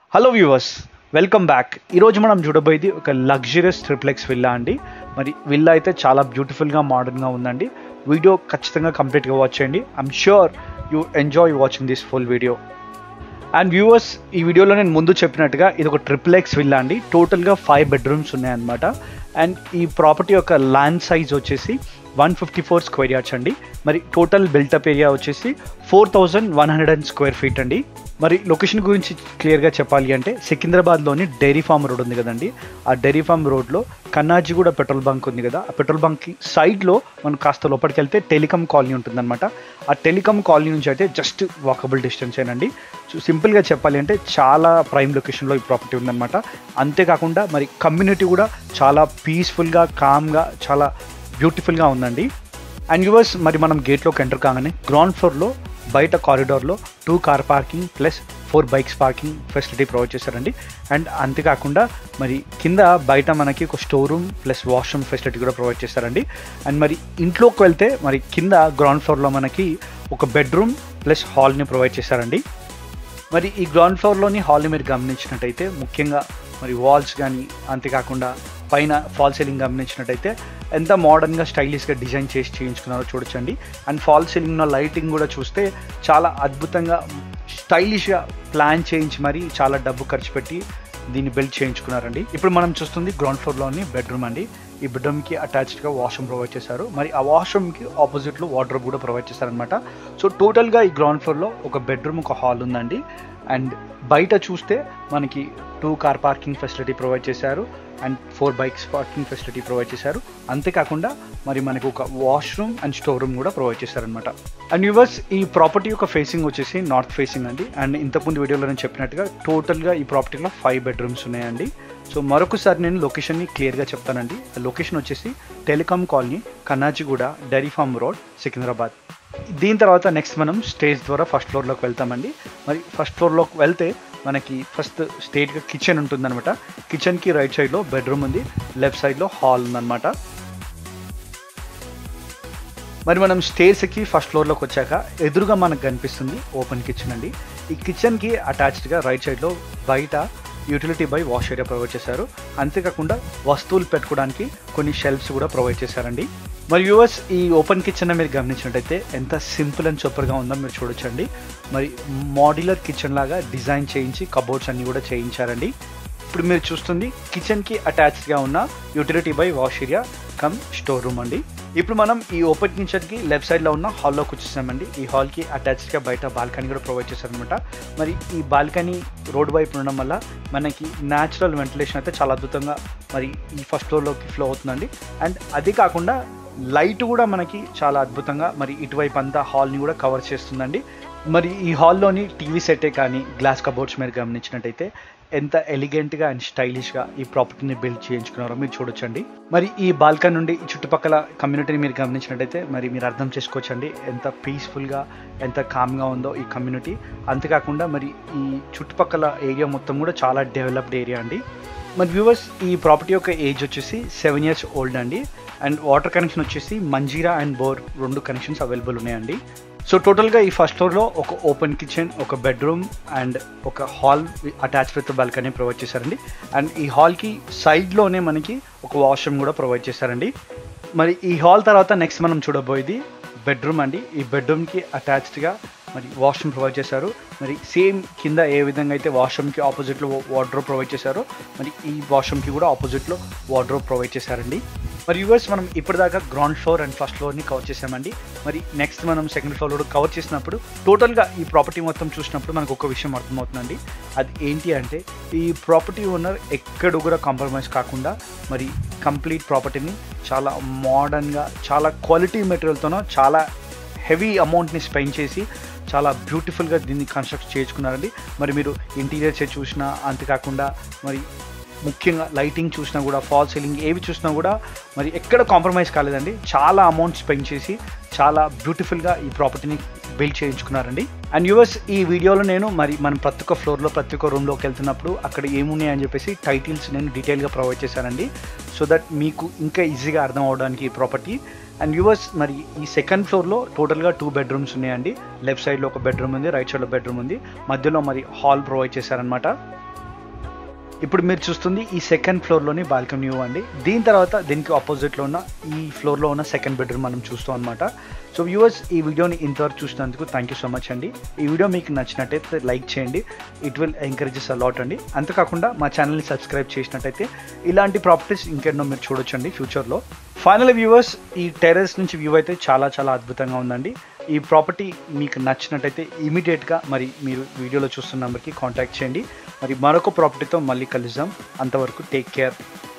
Hello viewers, welcome back. ఈరోజు మనం చూడబోయేది ఒక లగ్జరియస్ ట్రిప్లెక్స్ విల్లా అండి. మరి విల్లా అయితే చాలా బ్యూటిఫుల్గా మోడర్న్గా ఉందండి. వీడియో ఖచ్చితంగా కంప్లీట్గా వాచ్ చేయండి. I'm sure you enjoy watching this full video. And viewers, ఈ వీడియోలో నేను ముందు చెప్పినట్టుగా ఇది ఒక ట్రిప్లెక్స్ విల్లా అండి. టోటల్గా 5 బెడ్రూమ్స్ ఉన్నాయన్నమాట. అండ్ ఈ ప్రాపర్టీ యొక్క ల్యాండ్ సైజ్ వచ్చేసి 154 స్క్వేర్ యార్డ్స్ అండి. మరి టోటల్ బిల్టప్ ఏరియా వచ్చేసి 4100 స్క్వేర్ ఫీట్ అండి. మరి లొకేషన్ గురించి క్లియర్గా చెప్పాలి అంటే సికింద్రాబాద్లోని డైరీ ఫామ్ రోడ్ ఉంది కదండి, ఆ డైరీ ఫామ్ రోడ్లో కన్నాజిగూడ పెట్రోల్ బంక్ ఉంది కదా, ఆ పెట్రోల్ బంక్కి సైడ్లో మనం కాస్త లోపలికి వెళ్తే టెలికామ్ కాలనీ ఉంటుందన్నమాట. ఆ టెలికామ్ కాలనీ నుంచి అయితే జస్ట్ వాకబుల్ డిస్టెన్స్ ఏనండి. సింపుల్గా చెప్పాలి అంటే చాలా ప్రైమ్ లొకేషన్లో ఈ ప్రాపర్టీ ఉందన్నమాట. అంతేకాకుండా మరి కమ్యూనిటీ కూడా చాలా పీస్ఫుల్గా, కామ్గా, చాలా బ్యూటిఫుల్గా ఉందండి. అండ్ వ్యూవర్స్, మరి మనం గేట్లోకి ఎంటర్ కాగానే గ్రౌండ్ ఫ్లోర్లో బయట కారిడార్లో 2 car parking plus 4 bikes parking facility provide చేశారండి. అండ్ అంతేకాకుండా మరి కింద బయట మనకి ఒక store room plus washroom facility కూడా ప్రొవైడ్ చేశారండి. అండ్ మరి ఇంట్లోకి వెళ్తే మరి కింద గ్రౌండ్ ఫ్లోర్లో మనకి ఒక బెడ్రూమ్ ప్లస్ హాల్ని ప్రొవైడ్ చేశారండి. మరి ఈ గ్రౌండ్ ఫ్లోర్లోని హాల్ని మీరు గమనించినట్టయితే ముఖ్యంగా మరి వాల్స్ కానీ, అంతేకాకుండా పైన ఫాల్ సీలింగ్ గమనించినట్టయితే ఎంత మోడర్న్గా స్టైలిష్గా డిజైన్ చేసి చేయించుకున్నారో చూడొచ్చండి. అండ్ ఫాల్ సీలింగ్లో లైటింగ్ కూడా చూస్తే చాలా అద్భుతంగా స్టైలిష్గా ప్లాన్ చేయించి మరి చాలా డబ్బు ఖర్చు పెట్టి దీన్ని బిల్డ్ చేయించుకున్నారండి. ఇప్పుడు మనం చూస్తుంది గ్రౌండ్ ఫ్లోర్లోని బెడ్రూమ్ అండి. ఈ బెడ్రూమ్కి అటాచ్డ్గా వాష్రూమ్ ప్రొవైడ్ చేశారు. మరి ఆ వాష్రూమ్కి ఆపోజిట్లో వార్డ్రోబ్ కూడా ప్రొవైడ్ చేశారనమాట. సో టోటల్గా ఈ గ్రౌండ్ ఫ్లోర్లో ఒక బెడ్రూమ్, ఒక హాల్ ఉందండి. అండ్ బయట చూస్తే మనకి 2 కార్ పార్కింగ్ ఫెసిలిటీ ప్రొవైడ్ చేశారు and 4 bikes parking facility provide చేశారు. అంతేకాకుండా మరి మనకు ఒక వాష్రూమ్ అండ్ స్టోర్ రూమ్ కూడా ప్రొవైడ్ చేశారనమాట. అండ్ వ్యూవర్స్, ఈ ప్రాపర్టీ యొక్క ఫేసింగ్ వచ్చేసి నార్త్ ఫేసింగ్ అండి. అండ్ ఇంతకుముందు వీడియోలో నేను చెప్పినట్టుగా టోటల్గా ఈ ప్రాపర్టీలో 5 బెడ్రూమ్స్ ఉన్నాయండి. సో మరొకసారి నేను లొకేషన్ని క్లియర్గా చెప్తానండి. లొకేషన్ వచ్చేసి telecom colony, Kanajiguda, dairy farm road, Secunderabad. దీని తర్వాత నెక్స్ట్ మనం స్టేజ్ ద్వారా ఫస్ట్ ఫ్లోర్లోకి వెళ్తామండి. మరి ఫస్ట్ ఫ్లోర్లోకి వెళ్తే మనకి ఫస్ట్ స్ట్రెయిట్గా కిచెన్ ఉంటుందన్నమాట. కిచెన్కి రైట్ సైడ్లో బెడ్రూమ్ ఉంది, లెఫ్ట్ సైడ్లో హాల్ ఉందన్నమాట. మరి మనం స్టేర్స్ ఎక్కి ఫస్ట్ ఫ్లోర్లోకి వచ్చాక ఎదురుగా మనకు కనిపిస్తుంది ఓపెన్ కిచెన్ అండి. ఈ కిచెన్కి అటాచ్డ్గా రైట్ సైడ్లో బయట utility by wash area provide చేశారు. అంతేకాకుండా వస్తువులు పెట్టుకోవడానికి కొన్ని షెల్ఫ్స్ కూడా ప్రొవైడ్ చేశారండి. మరి వ్యూవర్స్, ఈ ఓపెన్ కిచెన్ మీరు గమనించినట్టయితే ఎంత సింపుల్ అండ్ సూపర్గా ఉందో మీరు చూడొచ్చండి. మరి మాడ్యులర్ కిచెన్ లాగా డిజైన్ చేయించి కబోర్డ్స్ అన్నీ కూడా చేయించారండి. ఇప్పుడు మీరు చూస్తుంది కిచెన్కి అటాచ్డ్గా ఉన్న utility by wash area cum store room అండి. ఇప్పుడు మనం ఈ ఓపెన్ కిచెన్కి లెఫ్ట్ సైడ్లో ఉన్న హాల్లోకి వచ్చేసామండి. ఈ హాల్కి అటాచ్డ్గా బయట బాల్కనీ కూడా ప్రొవైడ్ చేశారనమాట. మరి ఈ బాల్కనీ రోడ్ వైపు ఉండడం వల్ల మనకి న్యాచురల్ వెంటిలేషన్ అయితే చాలా అద్భుతంగా మరి ఈ ఫస్ట్ ఫ్లోర్లోకి ఫ్లో అవుతుందండి. అండ్ అది కాకుండా లైట్ కూడా మనకి చాలా అద్భుతంగా మరి ఇటువైపు అంతా హాల్ని కూడా కవర్ చేస్తుందండి. మరి ఈ హాల్లోని టీవీ సెట్టే కానీ గ్లాస్ కబోర్డ్స్ మీరు గమనించినట్టయితే ఎంత ఎలిగెంట్గా అండ్ స్టైలిష్గా ఈ ప్రాపర్టీని బిల్డ్ చేయించుకున్నారో మీరు చూడొచ్చండి. మరి ఈ బాల్కనీ నుండి చుట్టుపక్కల కమ్యూనిటీని మీరు గమనించినట్టయితే మరి మీరు అర్థం చేసుకోవచ్చండి ఎంత పీస్ఫుల్గా, ఎంత కామ్గా ఉందో ఈ కమ్యూనిటీ. అంతేకాకుండా మరి ఈ చుట్టుపక్కల ఏరియా మొత్తం కూడా చాలా డెవలప్డ్ ఏరియా అండి. మరి వ్యూవర్స్, ఈ ప్రాపర్టీ యొక్క ఏజ్ వచ్చేసి 7 years ఓల్డ్ అండి. అండ్ వాటర్ కనెక్షన్ వచ్చేసి Manjira and bore 2 connections available ఉన్నాయండి. సో టోటల్గా ఈ ఫస్ట్ ఫ్లోర్లో ఒక ఓపెన్ కిచెన్, ఒక బెడ్రూమ్ అండ్ ఒక hall attach with balcony provide చేశారండి. అండ్ ఈ హాల్కి సైడ్లోనే మనకి ఒక వాష్రూమ్ కూడా ప్రొవైడ్ చేశారండి. మరి ఈ హాల్ తర్వాత నెక్స్ట్ మనం చూడబోయేది బెడ్రూమ్ అండి. ఈ బెడ్రూమ్కి అటాచ్డ్గా మరి వాష్రూమ్ ప్రొవైడ్ చేశారు. మరి సేమ్ కింద ఏ విధంగా అయితే వాష్రూమ్కి ఆపోజిట్లో వార్డ్రోబ్ ప్రొవైడ్ చేశారో మరి ఈ వాష్రూమ్కి కూడా ఆపోజిట్లో వార్డ్రోబ్ ప్రొవైడ్ చేశారండి. మరి వ్యూవర్స్, మనం ఇప్పటిదాకా గ్రౌండ్ ఫ్లోర్ అండ్ ఫస్ట్ ఫ్లోర్ని కవర్ చేసామండి. మరి నెక్స్ట్ మనం సెకండ్ ఫ్లోర్ కవర్ చేసినప్పుడు టోటల్గా ఈ ప్రాపర్టీ మొత్తం చూసినప్పుడు మనకు ఒక విషయం అర్థమవుతుందండి. అది ఏంటి అంటే ఈ ప్రాపర్టీ ఓనర్ ఎక్కడ కూడా కాంప్రమైజ్ కాకుండా మరి కంప్లీట్ ప్రాపర్టీని చాలా మోడర్న్గా, చాలా క్వాలిటీ మెటీరియల్తోనో చాలా హెవీ అమౌంట్ని స్పెండ్ చేసి చాలా బ్యూటిఫుల్గా దీన్ని కన్స్ట్రక్ట్ చేయించుకున్నారండి. మరి మీరు ఇంటీరియర్స్ చూసినా, అంతేకాకుండా మరి ముఖ్యంగా లైటింగ్ చూసినా కూడా, ఫాల్ సీలింగ్ ఏవి చూసినా కూడా మరి ఎక్కడ కాంప్రమైజ్ కాలేదండి. చాలా అమౌంట్ స్పెండ్ చేసి చాలా బ్యూటిఫుల్గా ఈ ప్రాపర్టీని బిల్డ్ చేయించుకున్నారండి. అండ్ వ్యూవర్స్, ఈ వీడియోలో నేను మరి మనం ప్రతి ఒక్క ఫ్లోర్లో ప్రతి ఒక్క రూమ్లోకి వెళ్తున్నప్పుడు అక్కడ ఏమున్నాయి అని చెప్పేసి టైటిల్స్ నేను డీటెయిల్గా ప్రొవైడ్ చేశానండి. సో దట్ మీకు ఇంకా ఈజీగా అర్థం అవడానికి ఈ ప్రాపర్టీ. అండ్ వ్యూవర్స్, మరి ఈ సెకండ్ ఫ్లోర్లో టోటల్గా 2 బెడ్రూమ్స్ ఉన్నాయండి. లెఫ్ట్ సైడ్లో ఒక బెడ్రూమ్ ఉంది, రైట్ సైడ్లో బెడ్రూమ్ ఉంది, మధ్యలో మరి హాల్ ప్రొవైడ్ చేశారనమాట. ఇప్పుడు మీరు చూస్తుంది ఈ సెకండ్ ఫ్లోర్లోని బాల్కనీ వ్యూ అండి. దీని తర్వాత దీనికి ఆపోజిట్లో ఉన్న ఈ ఫ్లోర్లో ఉన్న సెకండ్ బెడ్రూమ్ మనం చూస్తాం అనమాట. సో వ్యూవర్స్, ఈ వీడియోని ఇంతవరకు చూసినందుకు థ్యాంక్ యూ సో మచ్ అండి. ఈ వీడియో మీకు నచ్చినట్టయితే లైక్ చేయండి, ఇట్ విల్ ఎంకరేజెస్ అలాట్ అండి. అంతేకాకుండా మా ఛానల్ని సబ్స్క్రైబ్ చేసినట్టయితే ఇలాంటి ప్రాపర్టీస్ ఇంకెన్నో మీరు చూడొచ్చండి ఫ్యూచర్లో. ఫైనల్ వ్యూవర్స్, ఈ టెర్రస్ నుంచి వ్యూ అయితే చాలా చాలా అద్భుతంగా ఉందండి. ఈ ప్రాపర్టీ మీకు నచ్చినట్టయితే ఇమీడియట్గా మరి మీరు వీడియోలో చూస్తున్న నెంబర్కి కాంటాక్ట్ చేయండి. మరి మరొక ప్రాపర్టీతో మళ్ళీ కలుద్దాం. అంతవరకు టేక్ కేర్.